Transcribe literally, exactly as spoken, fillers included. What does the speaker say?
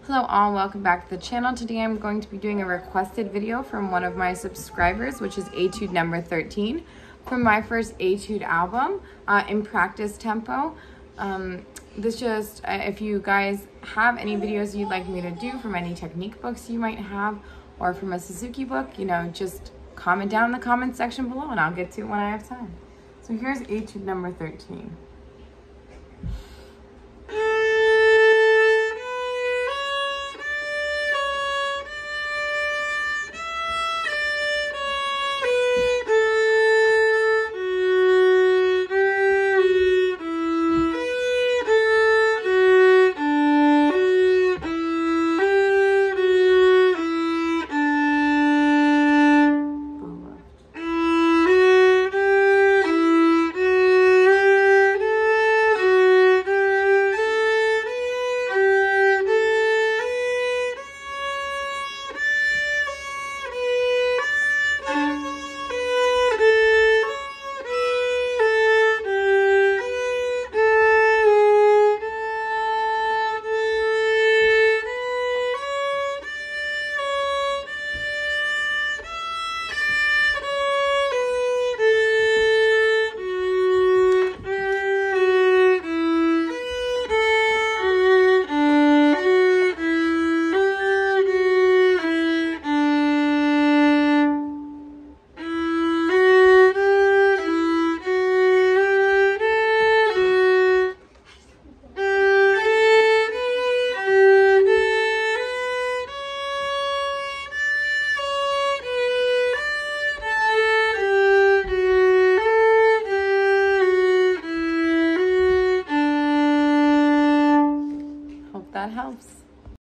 Hello all, welcome back to the channel. Today I'm going to be doing a requested video from one of my subscribers, which is Etude number thirteen, from my first Etude album, uh, In Practice Tempo. Um, this just, uh, if you guys have any videos you'd like me to do from any technique books you might have, or from a Suzuki book, you know, just comment down in the comment section below and I'll get to it when I have time. So here's Etude number thirteen.